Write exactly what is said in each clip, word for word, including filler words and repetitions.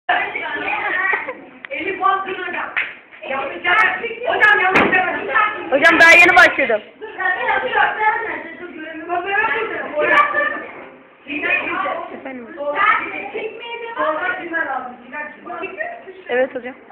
Eli bastın hocam. Hocam yanlış demedim. Hocam daha yeni başladım. Efendim. Evet hocam.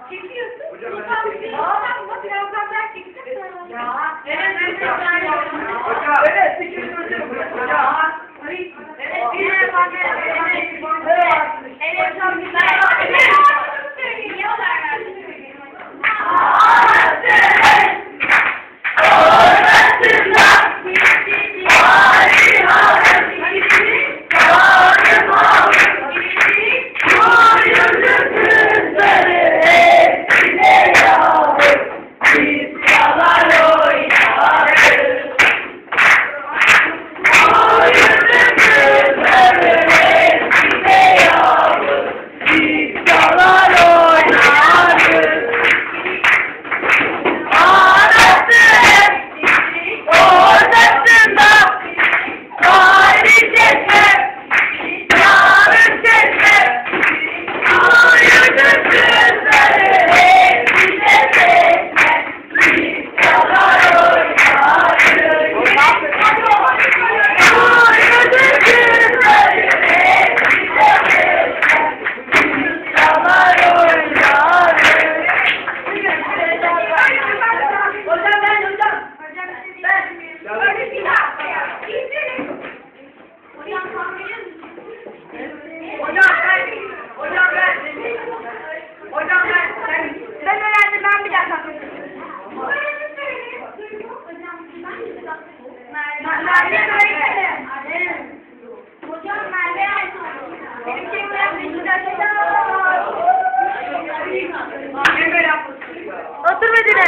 Otur Medine.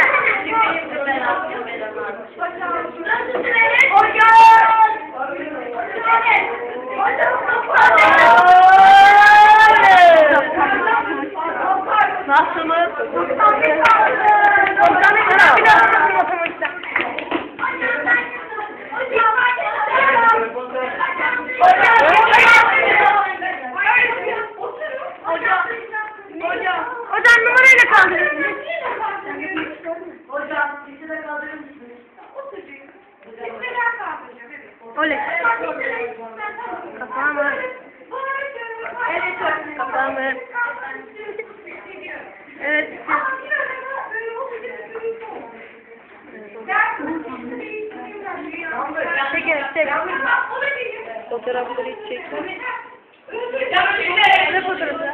Nasılsınız? Hocam numarayla kaldırın. Hocam, sizi de kaldırır mısınız? Oley. Kapağı mı? Kapağı mı? Evet. Çek, çek. Fotoğrafları hiç çek. Ne fotoğrafı?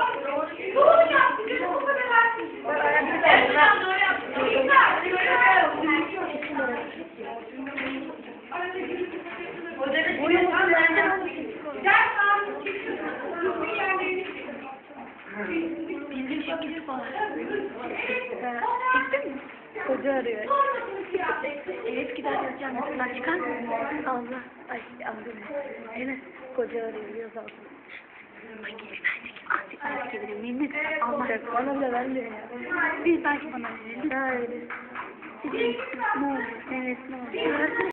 Bildiğin şekilde falan. Çektin mi? Koca arıyor. Evet gider yazacağım. Mesela çıkar mı? Allah. Ay anladım. Değil mi? Koca arıyor. Yaz aldım. Bak gelin artık. Artık gelirim. Minnet. Allah. Bana bile vermiyor ya. Bir belki bana verelim. Ha öyle. Ne olur. Evet ne olur.